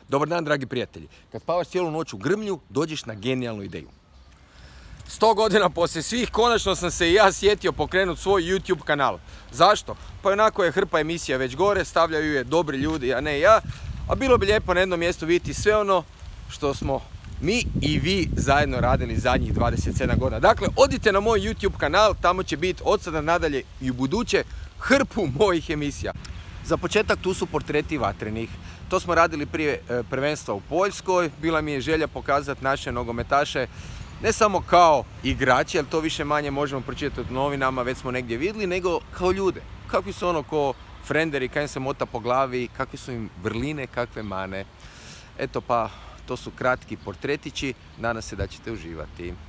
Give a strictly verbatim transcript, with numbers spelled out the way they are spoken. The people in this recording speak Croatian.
Dobar dan, dragi prijatelji. Kad spavaš cijelu noć u grmlju, dođeš na genijalnu ideju. Sto godina poslije svih, konačno sam se i ja sjetio pokrenuti svoj YouTube kanal. Zašto? Pa onako je hrpa emisija već gore, stavljaju je dobri ljudi, a ne ja. A bilo bi lijepo na jednom mjestu vidjeti sve ono što smo mi i vi zajedno radili zadnjih dvadeset sedam godina. Dakle, odite na moj YouTube kanal, tamo će biti od sada nadalje i u buduće hrpu mojih emisija. Za početak tu su portreti vatrenih. To smo radili prije prvenstva u Poljskoj. Bila mi je želja pokazati naše nogometaše ne samo kao igrači, jer to više manje možemo pročitati u novinama, već smo negdje vidjeli, nego kao ljude. Kakvi su ono ko frenderi, kaj im se mota po glavi, kakve su im vrline, kakve mane. Eto pa, to su kratki portretići, nadam se da ćete uživati.